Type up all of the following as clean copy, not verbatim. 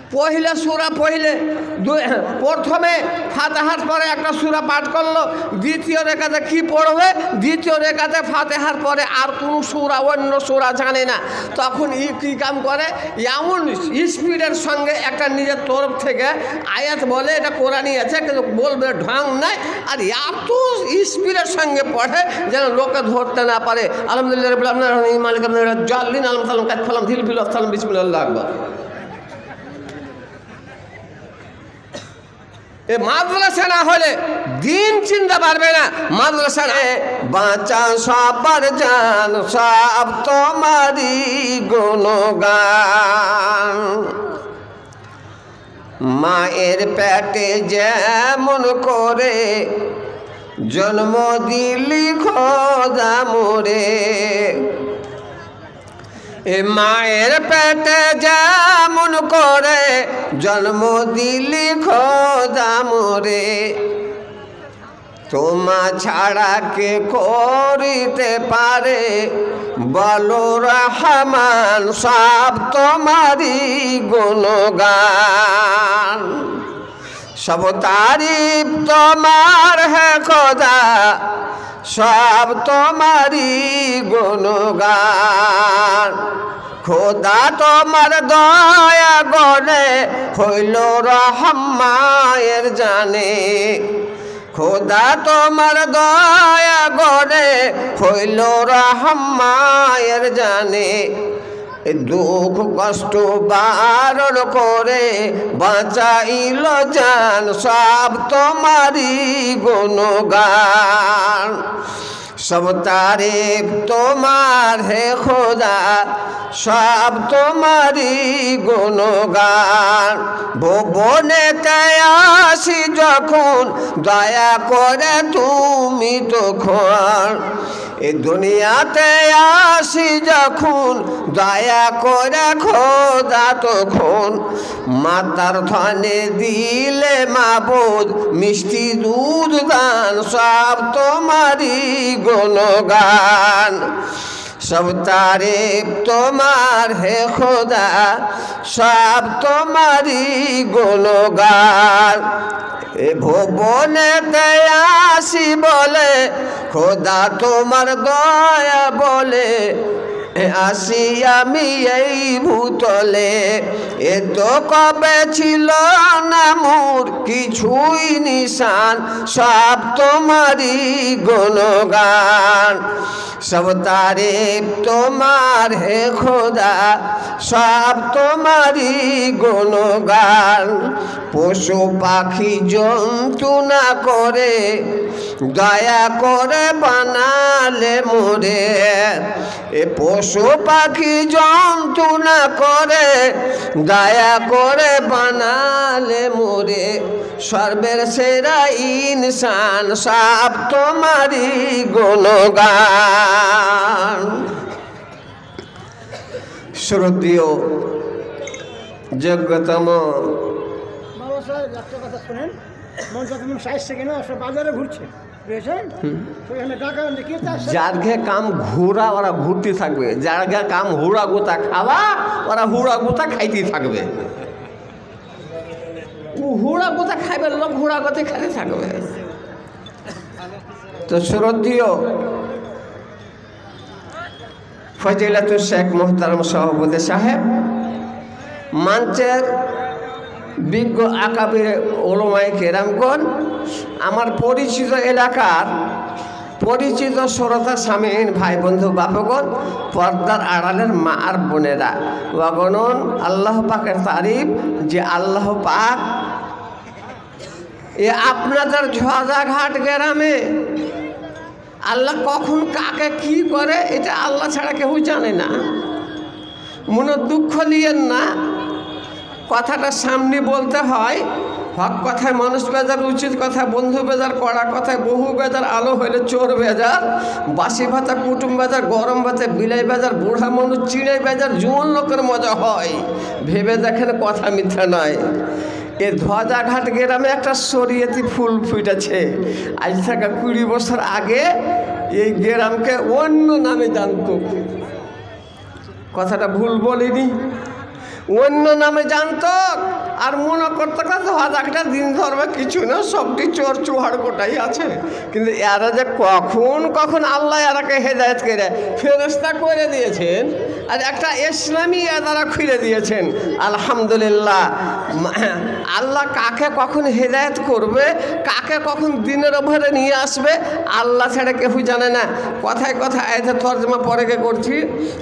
পহিলে সূরা পহিলে প্রথমে ফাতিহার পরে একটা সূরা পাঠ করলো, দ্বিতীয় রেখাতে কি পড়বে, দ্বিতীয় রেখাতে ফাতিহার পরে আর কোনো সূরা অন্য সূরা জানে না। তখন কী কাম করে, এমন স্পিডের সঙ্গে একটা নিজের তরফ থেকে আয়াত বলে, এটা কোরআনই আছে কিন্তু বলবে ঢং নাই, আর এত স্পিডের সঙ্গে পড়ে যেন লোকে ধরতে না পারে। আলহামদুলিল্লাহ রাব্বিল আলামিন মালিক জাল্লিন আলম সালাম কাজ ফলাম ধিল ফিল সালাম বিসমিল্লাহ আকবার। এ মাদ্রাসা না হলে দিন চিনতে পারবে না। মাদ্রাসা বাঁচা সবার জান সব তোমারই গুণগান, মায়ের পেটে যেমন করে জন্ম দিলি খোদা মোরে, এ মায়ের পেটে যেমন করে জন্ম দিলি খোদা মোরে, তোমা ছাড়া কে করিতে পারে বলো রহমান সব তোমারই গুণগান, সব তারিফ তোমার হে খোদা সব তোমারই গুণগান, খোদা তোমার দয়া গনে হইল রহমায়ের জানে, খোদা তোমার দয়া গনে হইল রহমায়ের জানে, দুঃখ কষ্ট বারণ করে বাঁচাইল জান সব তোমারই গুণগান, সব তারিফ তোমার হে খোদা সব তোমারই গুণগান, ভুবনেতে আসি যখন দয়া করে তুমি তখন, এ দুনিয়াতে আসি যখন দয়া করে খোদা তখন, মাতার ধনে দিলে মাবুদ মিষ্টি দুধ দান সব তোমারই গুণগান, সব তারিফ তোমার হে খোদা সব তোমারই গুণগান, এ ভুবনেতে আসি বলে খোদা তোমার দয়া বলে আসি আমি এই ভূতলে, এ তো কবে ছিল না মোর কিছুই নিশান সব তোমারই গুণগান, সব তারিফ তোমার হে খোদা সব তোমারই গুণগান, পশু পাখি জন্তু না করে দয়া করে বানালে মোরে, এ পশু পাখি জন্তু না করে দয়া করে বানালে মোরে, সর্বের সেরা ইনসান সব তোমারই গুণগান। শ্রদ্ধেয় যোগ্যতম একটা কথা শোনেন, বাজারে ঘুরছে যার ঘে কাম ঘোরা ওরা ঘুরতে থাকবে, যার ঘে কাম হুড়া গোতা খাওয়া ওরা হুড়া গোতা খাইতে থাকবে, হুড়া গোতা খাইবে লোক হুড়া গোতে খাইতে থাকবে। তো শ্রদ্ধেয় ফজিলাতুল শেখ মোহতারম সভাপতি সাহেব, মঞ্চের বিজ্ঞ আকাবির ওলামায়ে কেরামগণ, আমার পরিচিত এলাকার পরিচিত শ্রোতা সামিন ভাই বন্ধু বাপগণ, পর্দার আড়ালের মা আর বোনেরা, ওয়াগনন আল্লাহ পাকের তারিফ যে আল্লাহ পাক এ আপনাদের ঝজাঘাট গ্রামে আল্লাহ কখন কাকে কি করে এটা আল্লাহ ছাড়া কেউ জানে না। মনে দুঃখ নিয়েন না, কথাটা সামনে বলতে হয়, হক কথায় মানুষ বেজার, উচিত কথা বন্ধু বেজার, কড়া কথায় বহু বেজার, আলো হইলে চোর বেজার, বাসি ভাতা কুটুম বেজার, গরম ভাতে বিলাই বেজার, বুড়া মানুষ চিড়ে বেজার, জুয়ান লোকের মজা হয়, ভেবে দেখেন কথা মিথ্যা নয়। এ ধ্বজাঘাট গ্রামে একটা শরীয়তি ফুল ফুটেছে, আজ থেকে 20 বছর আগে এই গ্রামকে অন্য নামে জানত, কথাটা ভুল বলিনি। অন্য নামে জানতো আর মনে করতে একটা দিন ধরবে কিছু না, সবটি চোর চুহার গোটাই আছে। কিন্তু এরা যে কখন কখন আল্লাহ এরাকে হেদায়েত করে ফেরেশতা করে দিয়েছেন আর একটা ইসলামী এদারা খুলে দিয়েছেন। আলহামদুলিল্লাহ। আল্লাহ কাকে কখন হেদায়েত করবে, কাকে কখন দিনের ওপরে নিয়ে আসবে আল্লাহ ছাড়া কেউ জানে না। কথায় কথা আয়াতের তর্জমা পরে করছি।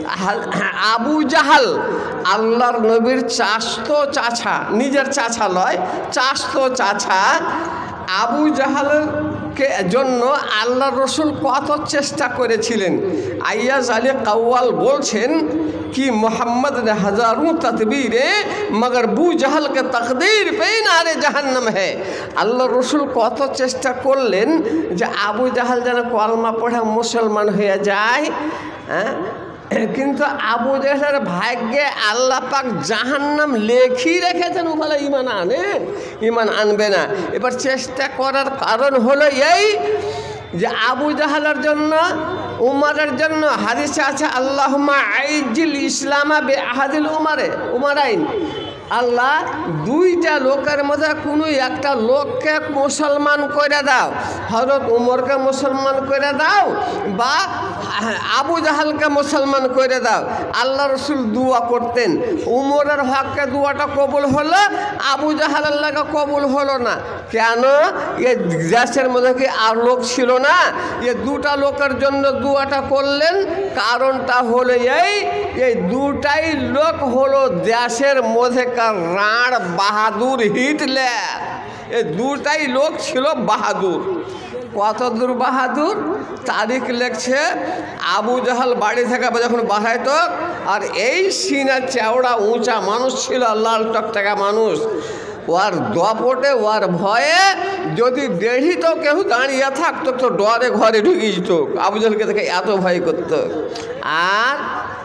আবু জাহাল আল্লাহর নবীর চাচতো চাচা, নিজের চাচা লয়, চাচতো চাচা। আবু জাহালকে জন্য আল্লাহ রসুল কত চেষ্টা করেছিলেন। আইয়াজ আলী কাওয়াল বলছেন कि मोहम्मद ने हज़ारों तदबीरें मगर बू जहल के तकदीर पे नारे जहन्नम है। আল্লাহ রসুল কত চেষ্টা করলেন যে আবু জাহাল যেন কলমা পড়ে মুসলমান হয়ে যায়, হ্যাঁ, কিন্তু আবু জাহলের ভাগ্যে আল্লাহ পাক জাহান্নাম লেখি রেখেছেন, ওখানে ইমান আনে, ইমান আনবে না। এবার চেষ্টা করার কারণ হলো এই যে আবু জাহালের জন্য, উমরের জন্য হাদিসে আছে আল্লাহুম্মা আইজিল ইসলামা বে আহাদিল উমারাইন। আল্লাহ দুইটা লোকের মধ্যে কোনো একটা লোককে মুসলমান করে দাও, হযরত উমরকে মুসলমান করে দাও বা আবু জাহালকে মুসলমান করে দাও। আল্লাহ রসুল দুয়া করতেন, উমরের হককে দুয়াটা কবুল হলো, আবু জাহালের লাগে কবুল হলো না। কেন? এ দেশের মধ্যে কি আর লোক ছিল না? এ দুটা লোকের জন্য দুয়াটা করলেন। কারণটা হলো এই দুটাই লোক হলো দেশের মধ্যে রাঁড় বাহাদুর হিটলার। এই দুটাই লোক ছিল বাহাদুর। কত দূর বাহাদুর? তারিখ লেখছে আবু জাহাল বাড়ি থেকে যখন বাড়াইতো আর এই সিনা চওড়া উঁচা মানুষ ছিল, লাল টকটকা মানুষ। ওর দপটে ওর ভয়ে যদি দেড়িত কেউ দাঁড়িয়ে থাকতো তো ডরে ঘরে ঢুকে যেত। আবু জাহালকে দেখে এত ভয় করত। আর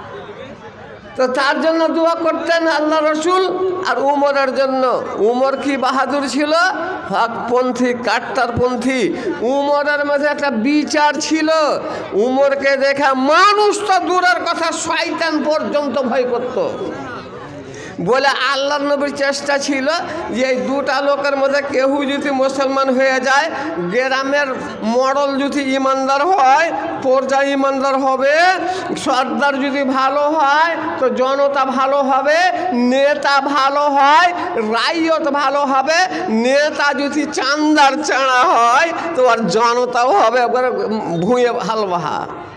তো তার জন্য দোয়া করতেন আল্লাহ রসুল। আর উমরের জন্য, উমর কি বাহাদুর ছিল, হকপন্থী, কাট্টারপন্থী। উমরের মধ্যে একটা বিচার ছিল। উমরকে দেখা মানুষ তো দূরের কথা, শয়তান পর্যন্ত ভয় করত। বলে আল্লাহর নবীর চেষ্টা ছিল যে এই দুটা লোকের মধ্যে কেউ যদি মুসলমান হয়ে যায়, গ্রামের মডল যদি ইমানদার হয়, প্রজা ইমানদার হবে, সর্দার যদি ভালো হয় তো জনতা ভালো হবে, নেতা ভালো হয় রাইয়ত ভালো হবে, নেতা যদি চান্দার চাঁড়া হয় তো আর জনতাও হবে একবার ভুঁয়ে হালবাহা।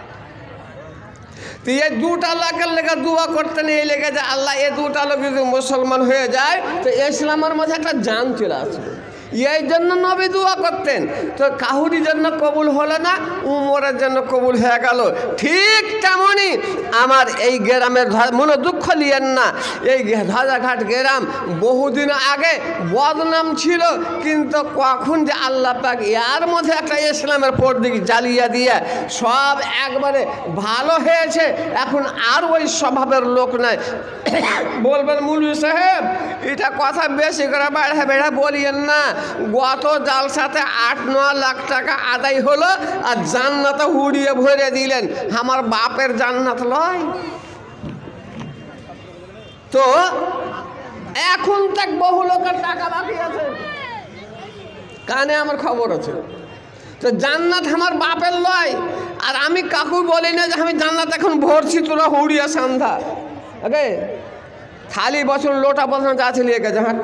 তো এই দুটা লোকের লেগে দোয়া করতেন, এই লেগে যে আল্লাহ এ দুটা লোক যদি মুসলমান হয়ে যায় তো ইসলামের মধ্যে একটা জান চলে আসবে, এই জন্য নবী দোয়া করতেন। তো কাহুরির জন্য কবুল হলো না, উমরের জন্য কবুল হয়ে গেল। ঠিক তেমনই আমার এই গ্রামের মনে দুঃখ নিয়েন না, এই ধ্বজাঘাট গ্রাম বহুদিন আগে বদনাম ছিল, কিন্তু কখন যে আল্লাহ পাক এর মধ্যে একটা ইসলামের পর্দিকে জ্বালিয়ে দিয়ে সব একবারে ভালো হয়েছে। এখন আর ওই স্বভাবের লোক নাই। বলবেন মৌলভী সাহেব এটা কথা বেশি করে বেড়া বেড়া বলিয়েন না। গত জালসাতে 8-9 লাখ টাকা আদায় হলো আর জান্নাতে উড়িয়ে ভরে দিলেন। আমার বাপের জান্নাত লয় তো এখন তাক বহু লোকের টাকা বাকি আছে, কানে আমার খবর আছে। তো জান্নাত আমার বাপের লয়। আর আমি কাকু বলি না যে আমি জান্নাত এখন ভরছি, তোরা হুড়িয়া সন্ধ্যা ওকে খালি বছর লোটা বছর যা ছিল গেছে হাট।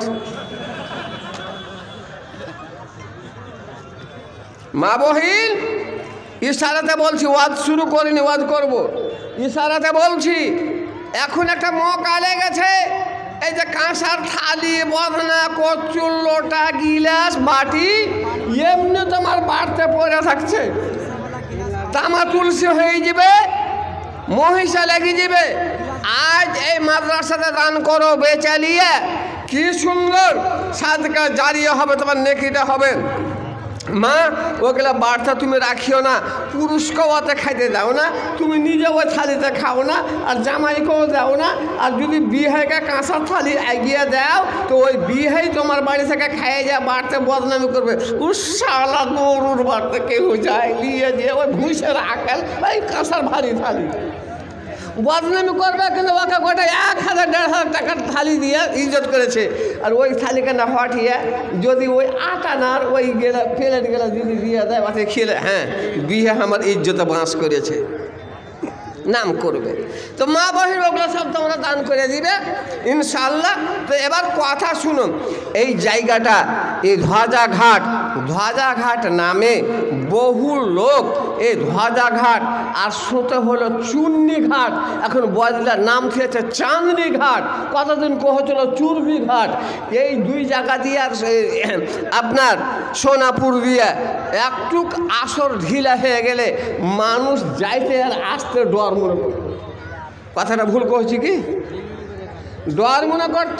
মা বহিন ইশারাতে বলছি, ওয়াজ শুরু করিনি, ওয়াজ করব। ইশারাতে বলছি এখন একটা মৌকা লেগেছে। এই যে কাঁসার থালি, বদনা, কচুর, লোটা, গিলাস, বাটি এমনি তোমার বাড়তে পড়ে থাকছে। তামা তুলসী হয়ে যাবে, মহিষা লেগে যাবে। আজ এই মাদ্রাসাতে দান করো বেচালিয়ে, কি সুন্দর সাদকা জারিয়া হবে, তোমার নেকিটা হবে। মা ওগুলা বার্তা তুমি রাখিও না, পুরুষকেও ওতে খাইতে দাও না, তুমি নিজেও ওই থালিতে খাও না, আর জামাইকেও দাও না। আর যদি বিহাইকে কাঁচা থালি এগিয়ে দাও তো ওই বিহাই তোমার বাড়ি থেকে খাইয়ে যায়, বাড়তে বদনামি করবে। উসালা গরুর বাড়তে কেউ যায় নিয়ে দিয়ে ওই ভুষের আকাল ওই কাঁচার ভারী থালি। বদনামি করবে, কিন্তু ওকে গোটা 1000-1500 টাকার থালি দিয়ে ইজ্জত করেছে। আর ওই থালিকে না হটিয়ে যদি ওই আটানার ওই গেলা প্লেট গেলা যদি দিয়ে দেয় ওতে খেলে, হ্যাঁ বিয়ে আমার ইজ্জতে বাঁশ করেছে, নাম করবে। তো মা বহির ওগুলো সব তোমরা দান করে দিবে ইনশাআল্লাহ। তো এবার কথা শুনুন, এই জায়গাটা এই ধ্বজাঘাট নামে বহু লোক এই ধ্বজাঘাট আর শুতে হলো চুন্নি ঘাট, এখন বদলার নাম খেয়েছে চাঁদনি ঘাট, কতদিন কহছিল চুরবি ঘাট। এই দুই জায়গা দিয়ে আর আপনার সোনাপুর দিয়ে একটুক আসর ঢিলা হয়ে গেলে মানুষ যাইতে আর আসতে ডর মনে করত। কথাটা ভুল কহছি কি? ডর মনে করত।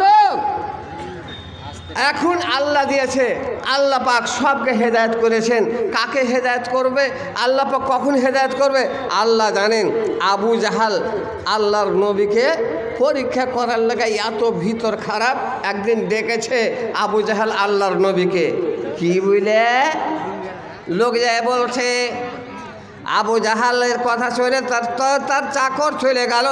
এখন আল্লাহ দিয়েছে, আল্লাহ পাক সবকে হেদায়েত করেছেন। কাকে হেদায়েত করবে আল্লাহ পাক, কখন হেদায়েত করবে আল্লাহ জানেন। আবু জাহাল আল্লাহর নবীকে পরীক্ষা করার লাগা এত ভিতর খারাপ, একদিন ডেকেছে আবু জাহাল আল্লাহর নবীকে। কি বুঝলে? লোক যায় বলছে আবু জাহালের কথা শুনে তার চাকর চলে গেল,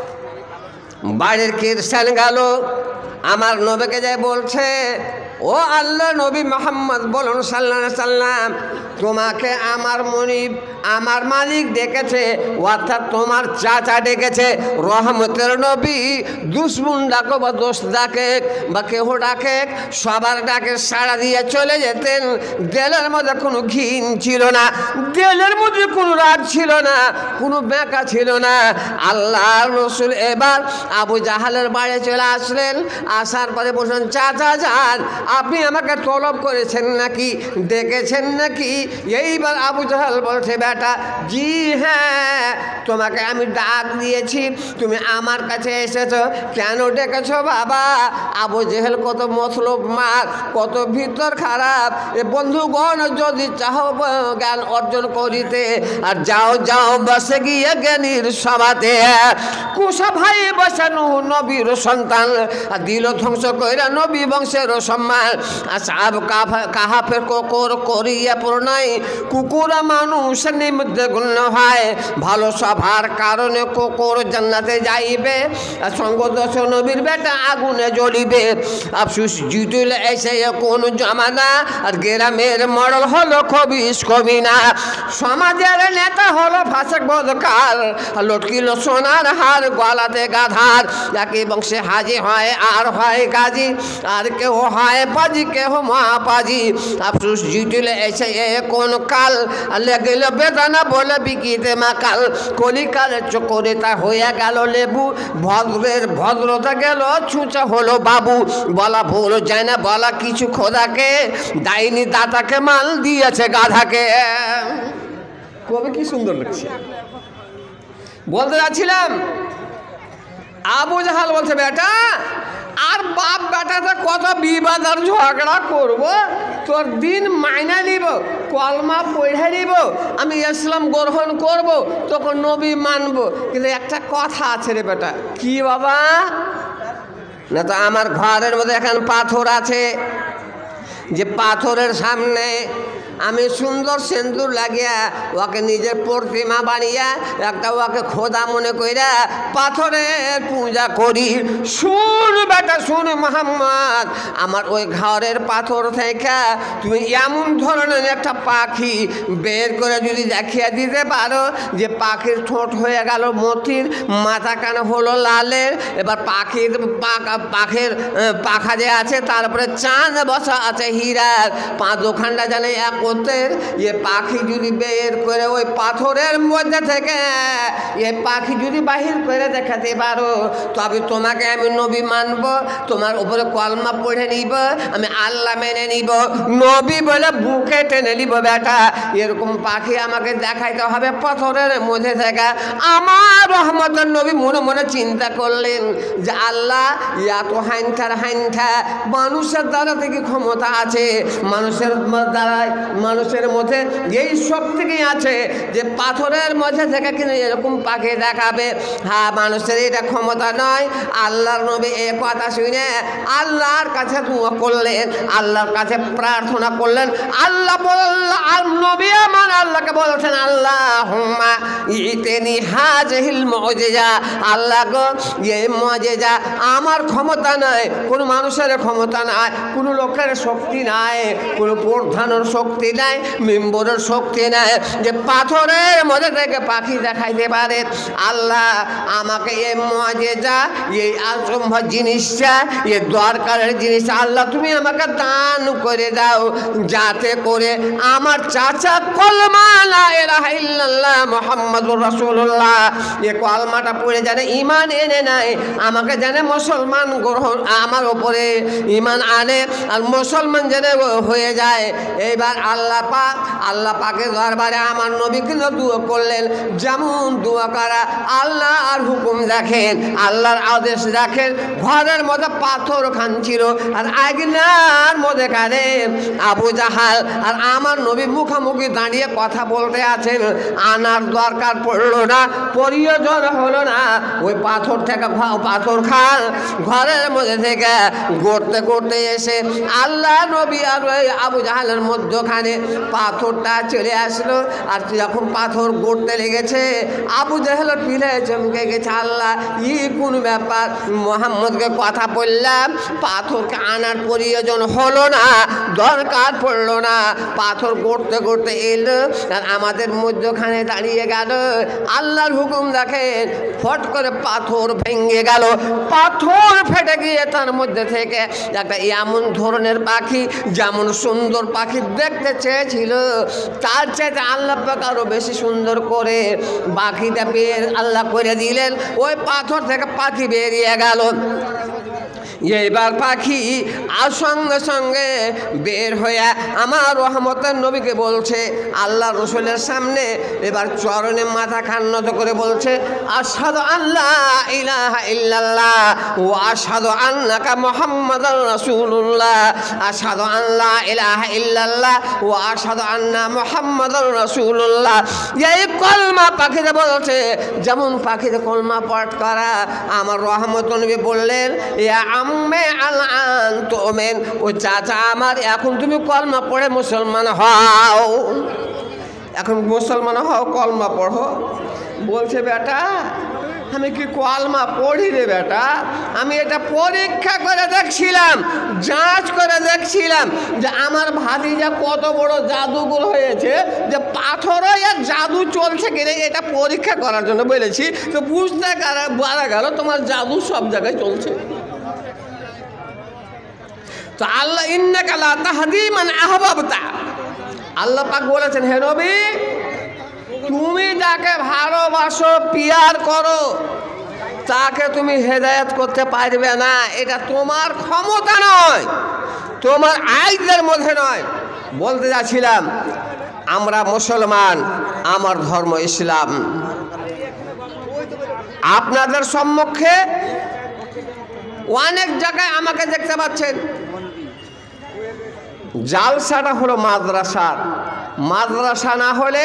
বাড়ির কিরসান গেল, আমার নবীকে যায় বলছে, ও আল্লাহ নবী মোহাম্মদ বলুন সাল্লাল্লাহু আলাইহি সাল্লাম, তোমাকে আমার মনিব আমার মালিক ডেকেছে, অর্থাৎ তোমার চাচা ডেকেছে, রহমতের নবী। দুশ্মন ডাকো বা দোস্ত ডাকে বা কেহ ডাকে, সবার ডাকে সাড়া দিয়ে চলে যেতেন। দেলের মধ্যে কোনো ঘিন ছিল না, দেলের মধ্যে কোনো রাগ ছিল না, কোনো বেঁকা ছিল না। আল্লাহর রসুল এবার আবু জাহালের বাড়ি চলে আসলেন। আসার পরে বলছেন, চাচা যান, আপনি আমাকে তলব করেছেন নাকি, ডেকেছেন নাকি? এইবার আবু জাহাল বলছে, বেটা জি হ্যাঁ, তোমাকে আমি ডাক দিয়েছি, তুমি আমার কাছে এসেছো, কেন ডেকেছো বাবা? আবু জাহেল কত মতলব মার, কত ভিতর খারাপ। এ বন্ধুগণ, যদি চাও জ্ঞান অর্জন করিতে, আর যাও যাও বসে গিয়ে জ্ঞানীর সভাতে। কুসা ভাই বসানো নবীর সন্তান, দিল ধ্বংস কইরা নবী বংশের সম্মান। আসাব কাহাফের কোকর করিয়া প্রণয়, কুকুরা মানুষ নিমিত্তে গুণ হয়। ভালো সভার কারণে কুকুর জান্নাতে যাইবে, সঙ্গদোষ নবীর বেটা আগুনে জ্বলিবে। আফসুস জিতুল এসে কোন জমানা, আর গ্রামের মডল হলো খবিস কবিনা। সমাজের নেতা হলো ফাসেক বদকার, লটকিল সোনার হার গলাতে গাধার। একই বংশে হাজি হয় আর হয় গাজী, আর কেউ হয় পাজি কেহ মহাপাজি। আফসুস জিতুল এসে কোন কাল, লেগেল বেদানা বলে বিকিতে মাকাল। কলিকালের চকরে তা হয়ে গেল লেবু, ভদ্রের ভদ্রতা গেল ছুঁচা হলো বাবু। বলা ভুল যায় না বলা কিছু খোদাকে, ডাইনি দাতাকে মাল দিয়েছে গাধাকে। কবে কি সুন্দর লাগছে। বলতে যাচ্ছিলাম, আবু জাহাল বলছে, বেটা আর বাপ বেটাতে কত বিবাদ আর ঝগড়া করব, তোর দিন মাইনা নিব, কলমা পড়ে নিব, আমি ইসলাম গ্রহণ করব, তোকে নবী মানব। কিন্তু একটা কথা আছে রে বেটা। কি বাবা? না তো আমার ঘরের মধ্যে এখন পাথর আছে, যে পাথরের সামনে আমি সুন্দর সিন্দুর লাগিয়া ওকে নিজের প্রতিমা বানিয়া একটা ওকে খোদা মনে কইরা পাথরের পূজা করি। শুন বেটা শুন মোহাম্মদ, আমার ওই ঘরের পাথর থেকে তুমি এমন ধরনের একটা পাখি বের করে যদি দেখিয়ে দিতে পারো, যে পাখির ঠোঁট হয়ে গেল মতির, মাথা কান হলো লালের, এবার পাখির পাখা যে আছে তারপরে চাঁদ বসা আছে হীরার, পাঁচ দোকানটা জানে এক করতে, এ পাখি যদি বের করে ওই পাথরের মধ্যে থেকে এ পাখি যদি বাহির করে দেখাতে পারো, তবে তোমাকে আমি নবী মানব, তোমার উপরে কলমা পড়ে নিব, আমি আল্লাহ মেনে নিব, নবী বলে বুকে টেনে নিব। বেটা এরকম পাখি আমাকে দেখাইতে হবে পাথরের মধ্যে থেকে। আমার রহমতের নবী মনে মনে চিন্তা করলেন যে আল্লাহ এত হাইনঠার হাইনঠা, মানুষের দ্বারা থেকে ক্ষমতা আছে, মানুষের দ্বারাই মানুষের মধ্যে এই শক্তি আছে যে পাথরের মধ্যে থেকে কিন্তু এরকম পাখি দেখাবে। হ্যাঁ, মানুষের এটা ক্ষমতা নয়। আল্লাহর নবী এই কথা শুনে আল্লাহর কাছে দোয়া করলেন, আল্লাহর কাছে প্রার্থনা করলেন। আল্লাহ বললেন, নবী আমার আল্লাহকে বলছেন, আল্লাহুম্মা ইতিনি হাযিহিল মুজিজা, আল্লাহ গো এই মুজিজা আমার ক্ষমতা নাই, কোনো মানুষের ক্ষমতা নাই, কোনো লোকের শক্তি নাই, কোনো প্রধানের শক্তি নাই, মেম্বরের শক্তি নাই যে পাথরের মধ্যে থেকে পাখি দেখাইতে পারে। আল্লাহ আমাকে এই মুজিজা, এই অসম্ভব জিনিসটা, এই দরকারের জিনিস আল্লাহ তুমি আমাকে দান করে দাও, যাতে করে আমার চাচা কলমা লা ইলাহা ইল্লাল্লাহ মুহাম্মাদুর রাসূলুল্লাহ এই কলমাটা পড়ে জানে ঈমান এনে নেয়, আমাকে জানে মুসলমান গ্রহণ, আমার উপরে ঈমান আনে আর মুসলমান যেন হয়ে যায়। এইবার আল্লাহ পাকের দরবারে আমার নবী কিন্তু দোয়া করলেন। যেমন দোয়া করা, আল্লাহর হুকুম দেখেন, আল্লাহর আদেশ দেখেন। ঘরের মধ্যে পাথর খানছিল আর আগুনের মধ্যে কানে আবু জাহাল আর আমার নবী মুখামুখি দাঁড়িয়ে কথা বলতে আছেন। আনার দরকার পড়লো না, প্রয়োজন হলো না। ওই পাথর থেকে পাথর খান ঘরের মধ্যে থেকে গড়তে গড়তে এসে আল্লাহ নবী আর ওই আবু জাহালের মধ্যখানে পাথরটা চলে আসলো। আর যখন পাথর গড়তে লেগেছে আবু জাহালের পিলে চমকে গেছে। আল্লাহ কোন ব্যাপার, মোহাম্মদকে কথা বললাম, পাথরকে আনার প্রয়োজন হলো না, দরকার পড়লো না। পাথর গড়তে গড়তে এলো আর আমাদের মধ্যখানে দাঁড়িয়ে গেল। আল্লাহর হুকুম দেখেন, ফট করে পাথর ভেঙে গেল। পাথর ফেটে গিয়ে তার মধ্যে থেকে একটা এমন ধরনের পাখি, যেমন সুন্দর পাখি দেখতে চেয়েছিল তার চাইতে আল্লাহ পাক আরো বেশি সুন্দর করে পাখিটা বের আল্লাহ করে দিলেন। ওই পাথর থেকে পাখি বেরিয়ে গেল। এইবার পাখি আর সঙ্গে সঙ্গে বের হয়ে আমার রহমতের নবীকে বলছে, আল্লাহ রসুলের সামনে এবার চরণে মাথা খান্নত করে বলছে, আশহাদু আল্লা ইলাহা ইল্লাল্লাহ ওয়া আশহাদু আন্নাকা মুহাম্মাদুর রাসূলুল্লাহ, আশহাদু আল্লা ইলাহা ইল্লাল্লাহ ওয়া আশহাদু আন্না মুহাম্মাদুর রাসূলুল্লাহ। এই কলমা পাখিতে বলছে, যেমন পাখিতে কলমা পাঠ করা। আমার রহমতের নবী বললেন, ইয়া আম্মে আলআন তুমিন, ও চাচা আমার, এখন তুমি কলমা পড়ে মুসলমান হও, এখন মুসলমান হও, কলমা পড়ো। বলছে, বেটা আমি কি কলমা পড়ি রে বেটা, আমি এটা পরীক্ষা করে দেখছিলাম, যাঁচ করে দেখছিলাম যে আমার ভাতিজা কত বড় জাদুঘর হয়েছে, যে পাথরে আর জাদু চলছে কিনা এটা পরীক্ষা করার জন্য বলেছি। তো বুঝতে পারা গেল তোমার জাদু সব জায়গায় চলছে। তো আল্লাহ ইন্নাকা লা তাহদি মান আহবাবতা, আল্লাহ পাক বলেছেন, হে নবী তুমি যাকে ভালোবাসো, পিয়ার করো, তাকে তুমি হেদায়েত করতে পারবে না। এটা তোমার ক্ষমতা নয়, তোমার আইনের মধ্যে নয়। বলতে যাচ্ছিলাম, আমরা মুসলমান, আমার ধর্ম ইসলাম। আপনাদের সম্মুখে অনেক জায়গায় আমাকে দেখতে পাচ্ছেন, জালসাটা হলো মাদ্রাসার। মাদ্রাসা না হলে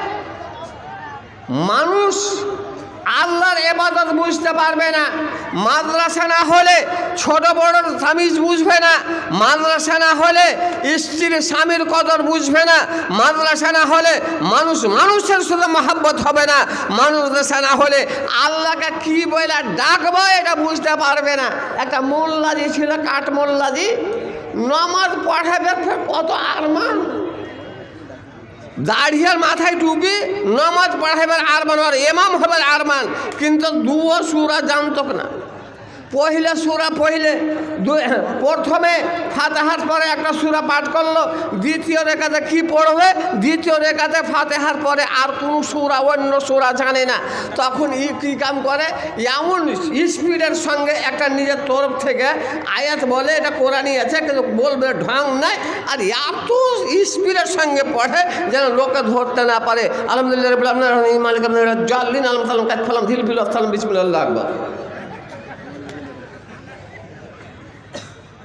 মানুষ আল্লাহর ইবাদত বুঝতে পারবে না। মাদ্রাসা না হলে ছোট বড় তামিজ বুঝবে না। মাদ্রাসা না হলে স্ত্রীর স্বামীর কদর বুঝবে না। মাদ্রাসা না হলে মানুষ মানুষের সাথে মহব্বত হবে না। মাদ্রাসা না হলে আল্লাহকে কি বলে ডাকবো এটা বুঝতে পারবে না। একটা মোল্লাজি ছিল, কাঠ মোল্লাজি, নামাজ পড়াবে কত আরমান, দাড়িয়ার মাথায় টুপি, নামাজ পড়াইবার আরমান, আর ইমাম হবার আরমান, কিন্তু দুও সূরা জানতো না। পহিলা সূরা পড়লে প্রথমে ফাতিহার পরে একটা সূরা পাঠ করলো, দ্বিতীয় রেখাতে কি পড়বে, দ্বিতীয় রেখাতে ফাতিহার পরে আর কোনো সূরা অন্য সূরা জানে না। তখন কী কাম করে, এমন স্পিডের সঙ্গে একটা নিজের তরফ থেকে আয়াত বলে, এটা কোরআনই আছে কিন্তু বলবে ঢং নাই, আর এত স্পিডের সঙ্গে পড়ে যেন লোকে ধরতে না পারে। আলহামদুলিল্লাহ রাব্বিল আলামিন মালিক জাল্লিন আলম সালাম কাত ফলাম ধিল ফিল সালাম বিসমিল্লাহ আকবার।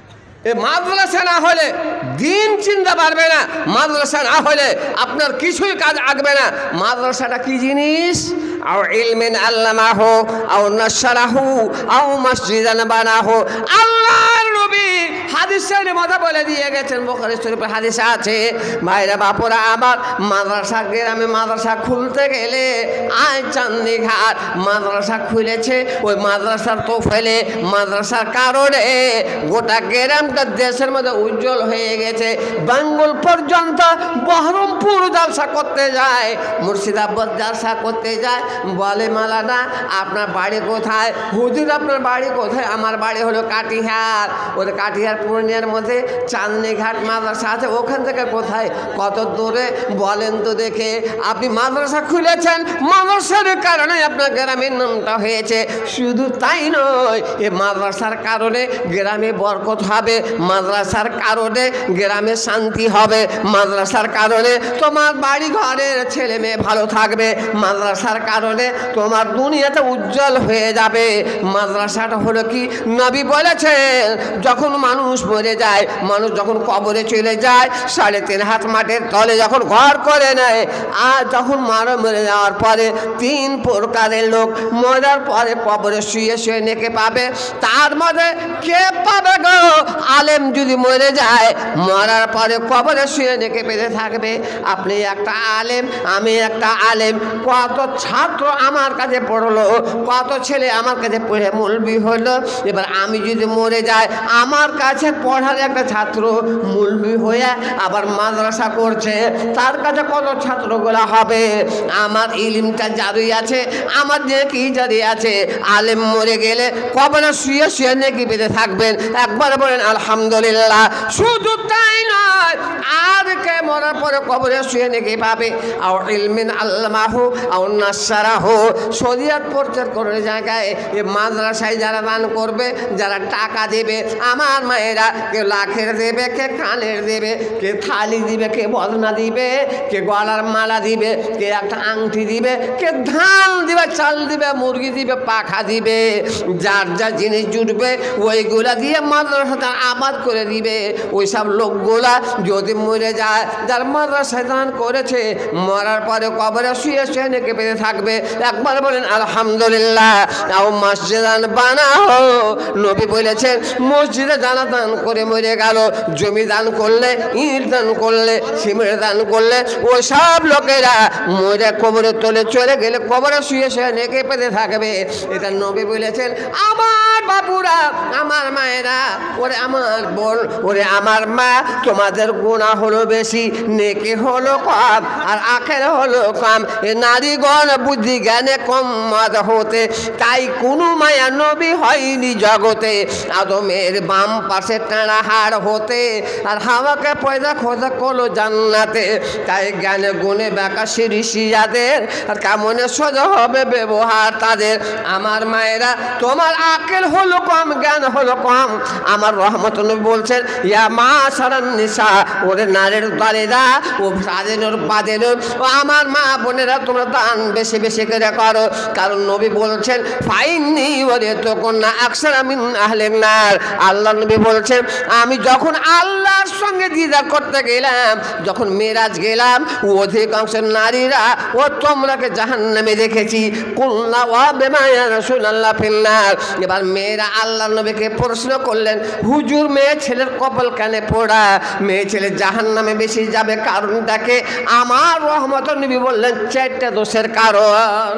এ মাদ্রাসা না হলে দিন চিনতে পারবে না, মাদ্রাসা না হলে আপনার কিছুই কাজ আগবে না। মাদ্রাসাটা কি জিনিস? আও ইলমিন আল্লামাহু আও নাশরাহু আও মসজিদান বানাহু। আল্লাহর নবী হাদিসের মধ্যে বলে দিয়ে গেছেন, বুখারী শরীফে হাদিস আছে, ভাইরা বাপুরা আমার, মাদ্রাসা গ্রামে মাদ্রাসা খুলতে গেলে আয় চাঁদনি ঘাট মাদ্রাসা খুলেছে, ওই মাদ্রাসার তো ফেলে মাদ্রাসার কারণে গোটা গ্রামটা দেশের মধ্যে উজ্জ্বল হয়ে গেছে। বেঙ্গল পর্যন্ত বহরমপুর জলসা করতে যায়, মুর্শিদাবাদ জলসা করতে যায়, বলে মালানা আপনার বাড়ি কোথায়? হুজুর আপনার বাড়ি কোথায়? আমার বাড়ি হলো কাটিহার। ওদের কাটিহার পূর্ণিয়ার মধ্যে চাঁদনি ঘাট মাদ্রাসা আছে, ওখান থেকে কোথায়? কত দূরে বলেন তো দেখে। আপনি মাদ্রাসা খুলেছেন, মাদ্রাসার কারণে আপনার গ্রামের নামটা হয়েছে। শুধু তাই নয়, এ মাদ্রাসার কারণে গ্রামে বরকত হবে, মাদ্রাসার কারণে গ্রামে শান্তি হবে, মাদ্রাসার কারণে তোমার বাড়ি ঘরের ছেলে মেয়ে ভালো থাকবে, মাদ্রাসার কারণে তোমার দুনিয়াতে উজ্জ্বল হয়ে যাবে। মাদ্রাসাটা হলো কি? নবী বলেছেন যখন মানুষ মরে যায়, মানুষ যখন কবরে চলে যায়, 3.5 হাত মাটির তলে যখন ঘর করে নেয়, আর যখন মরে যাওয়ার পরে 3 প্রকারের লোক মরার পরে কবরে শুয়ে শুয়ে নেকে পাবে। তার মধ্যে কে পাবে গো? আলেম যদি মরে যায়, মরার পরে কবরে শুয়ে নেকে পেতে থাকবে। আপনি একটা আলেম, আমি একটা আলেম, কত ছাত্র আমার কাছে পড়লো, কত ছেলে আমার কাছে পড়ে মৌলবি হলো। এবার আমি যদি মরে যাই, আমার কাছে পড়ার একটা ছাত্র মৌলবি হয়ে আবার মাদ্রাসা করছে, তার কাছে কত ছাত্রগুলা হবে? আমার ইলমটা জারি আছে, আমার নেকি জারি আছে। আলেম মরে গেলে কবরে শুয়ে শুয়ে নেকি পেতে থাকবেন। একবার বলেন আলহামদুলিল্লাহ। শুধু তাই নয়, আর কে মরার পরে কবরে শুয়ে নেকি পাবে? আও ইলমিন আল্লামাহু আও নাশরাহু। শরীয়ত প্রচার করার জায়গায় এ মাদ্রাসায় যারা দান করবে, যারা টাকা দেবে, আমার মায়েরা, কে লাখের দেবে, কে কানের দেবে, কে থালি দিবে, কে বদনা দিবে, কে গলার মালা দিবে, কে একটা আংটি দিবে, কে ধান দিবে, চাল দিবে, মুরগি দিবে, পাখা দিবে, যার যা জিনিস জুটবে ওইগুলা দিয়ে মাদ্রাসাটা আবাদ করে দিবে। ওই সব লোকগুলা যদি মরে যায়, যার মাদ্রাসায় দান করেছে, মরার পরে কবরে শুয়ে শুয়ে নেকে পেতে থাকবে। একবার বলেন আলহামদুলিল্লাহ। আও মসজিদান বানাও। নবী বলেছেন মসজিদে যারা দান করে মরে গেল, জমি দান করলে, ইট দান করলে, সিমেন্ট দান করলে, ওই সব লোকেরা মরে কবরে তলে চলে গেলে কবরে শুয়ে শুয়ে নেকে পেতে থাকবে। এটা নবী বলেছেন। আমার বাপুরা, আমার মায়েরা, ওরে আমার বোন, ওরে আমার মা, তোমাদের গুনাহ হলো বেশি, নেকি হলো কম, আর আখের হলো কম। এ নারীগণ বুদ্ধি জ্ঞানে কম মত হতে, তাই কোনো মায়া নবী হয়নি জগতে। আদমের বাম পাশে টানা হাড় হতে, আর হাওয়াকে পয়দা খোঁজা করলো জান্নাতে। তাই জ্ঞানে গুণে বেকা ঋষিয়াদের, আর কেমনে সোজা হবে ব্যবহার তাদের। আমার মায়েরা, তোমার আকেল হলো কম, জ্ঞান হলো কম। আমার রহমতুল্লাহ বলছেন, ইয়া মা সারান নিসা, ওরে নারীর দারেরা, ও সাজেনোর বাজেনোর, ও আমার মা বোনেরা, তোমরা দান বেশি বেশি করে করো। কারণ নবী বলছেন ফাইন্নি ওরে তো কন্যা আকসারা মিন আহলিন নার। আল্লাহ নবী বলছেন, আমি যখন আল্লাহর সঙ্গে দিদার করতে গেলাম, যখন মেরাজ গেলাম, অধিকাংশ নারীরা ও তোমরাকে জাহান্নামে দেখেছি। কুল্লা ওয়া বিমা ইয়া রাসূলুল্লাহ ফিন্নার। এবার মেয়েরা আল্লাহ নবীকে প্রশ্ন করলেন, হুজুর মেয়ে ছেলের কপাল কানে পোড়া, মেয়ে ছেলে জাহান্নামে বেশি যাবে কারণটাকে? আমার রহমত নবী বললেন 4টা দোষের কারণ।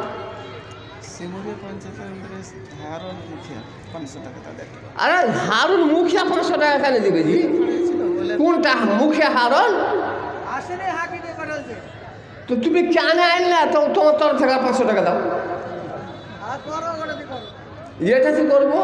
আরে হারুন মুখিয়া 500 টাকা কেন দিবে জি? কোনটা মুখিয়া হারুন? তো তুমি কেন আনলে? তো তোমার তরফ থেকে 500 টাকা দাও। এটা কি করবো?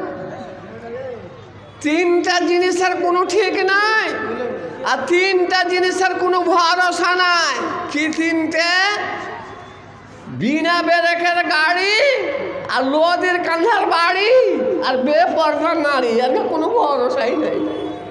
3টা জিনিসের কোনো ঠিক নাই, আর 3টা জিনিসের কোনো ভরসা নাই। কি 3টে? বিনা ব্রেকের গাড়ি, আর লোদের কাঁধার বাড়ি, আর বেপরদার নারী। আর কোনো ভরসাই নেই।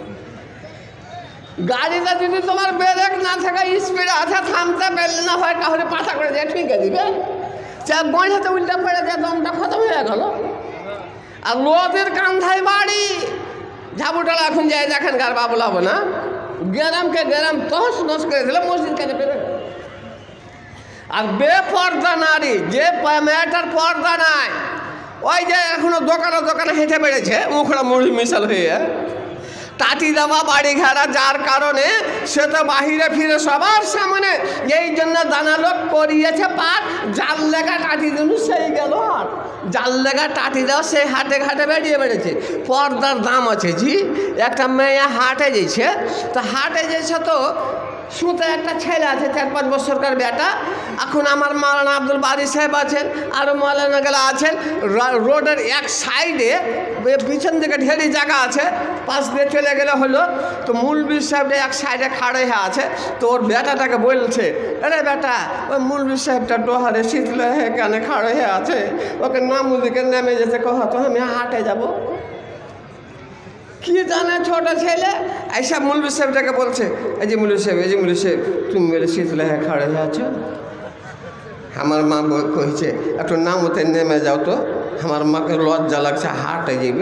গাড়িটা যদি তোমার ব্রেক না থাকে, স্পিড আছে, থামতে পারলে না হয়, তাহলে পাঠা করে দিয়ে ঠিক আছে দিবে, গঁড়াতে উল্টা পড়ে যায়, দমটা খতম হয়ে গেল। আর লোদের কাঁধায় বাড়ি, ঝাবুটালা এখন যাই দেখেন গার বাবুলাবো না, গ্রামকে গ্রাম তহস নস করে দিল, মসজিদ কেটে ফেলে। আর বেপর্দা নারী, যে মেয়েটার পর্দা নাই, ওই যে এখনো দোকানে দোকানে হেঁটে বেড়েছে মুখরা মুড়ি মিশাল হয়ে, টাটি দেওয়া বাড়ি ঘেরা, যার কারণে সে তো বাহিরে ফিরে সবার সামনে, এই জন্য দানা লোক করিয়েছে পাট, জাল লেগা টাটি দিল সেই গেল, আর জাল লেগা টাটি দেওয়া সেই হাটে ঘাটে বেরিয়ে বেড়েছে। পর্দার দাম আছে জি। একটা মেয়ে হাটে যেছে, তো হাটে যেছে তো শুতে একটা ছেলে আছে 4-5 বছরকার বেটা। এখন আমার মাওলানা আব্দুল বারি সাহেব আছেন, আরও মাওলানা গেলা আছেন। রোডের এক সাইডে পিছন দিকে ঢেরি জায়গা আছে, পাশ দিয়ে চলে গেলে হলো। তো মৌলবী সাহেবটা এক সাইডে খাড়ে হয়ে আছে, তো ওর বেটাটাকে বলছে, আরে বেটা ওই মৌলবী সাহেবটা ডোহারে শীতলে হয়ে কেন খাড়ে হয়ে আছে, ওকে নামুদিকে নেমে যেতে কহ তো আমি হাটে যাব। কি জানে ছোট ছেলে এইসব মৌলবী সাহেবটাকে বলছে, এই যে মৌলবী সাহেব, এই যে মৌলবী সাহেব, তুমি মেরে শীতলে হয়ে খাড়ে হয়ে আছো। আমার মা কইছে একটু নামতে নেমে যাও তো, আমার মাকে লজ্জা লাগছে, হাটে যাবে।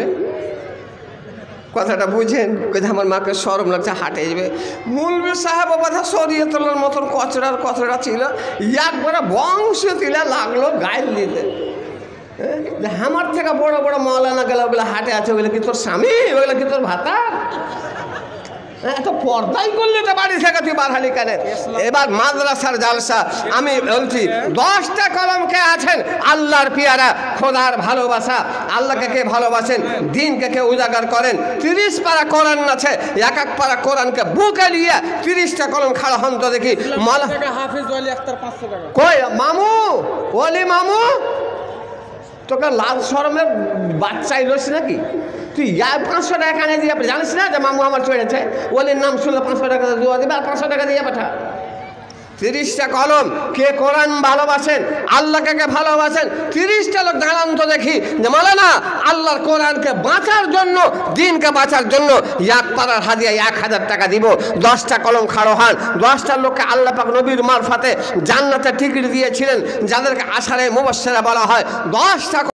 কথাটা বুঝেন, কোথায় আমার মাকে শরম লাগছে, হাটে যাবে। মৌলবী সাহেব কথা সরিয়ে তোলার মতন কচড়া ছিল, একবারে বংশ তিলে লাগলো গাইল দিতে। আমার থেকে বড় বড় মাওলানা গেল, ওগুলো হাটে আছে, ওগুলো কি তোর স্বামী, ওগুলো কি তোর ভাতা? এত পর্দাই করলে তো বাড়ি থেকে তুই বারহালি কেন? এবার মাদ্রাসার জালসা আমি বলছি, 10টা কলম কে আছেন আল্লাহর পিয়ারা, খোদার ভালোবাসা, আল্লাহকে কে ভালোবাসেন, দিনকে কে উজাগার করেন। 30 পারা কোরআন আছে, এক এক পারা কোরআনকে বুকে নিয়ে 30টা কলম খাড়া হন তো দেখি। হাফিজ ওয়ালি আখতার 500 টাকা। কই মামু, ওলি মামু, তোকে লাল শরমের বাচ্চাই রয়েছে নাকি? তুই 500 টাকা কানে দিয়ে জানিস না যে মামু আমার চড়েছে, ওলির নাম শুনলে 500 টাকা দেওয়া দেবে, আর 500 টাকা দিয়ে পাঠা। 30টা কলম কে কোরআন ভালোবাসেন, আল্লাহকে কে ভালোবাসেন, 30টা লোক দাঁড়ান তো দেখি যে মাওলানা আল্লাহর কোরআনকে বাঁচার জন্য, দিনকে বাঁচার জন্য এক পাড়ার হাদিয়া 1000 টাকা দিব। 10টা কলম খাড়ো হন। 10টা লোককে আল্লাহ পাক নবীর মারফতে জান্নাতের টিকিট দিয়েছিলেন, যাদেরকে আশারে মুবাশশিরা বলা হয়। 10টা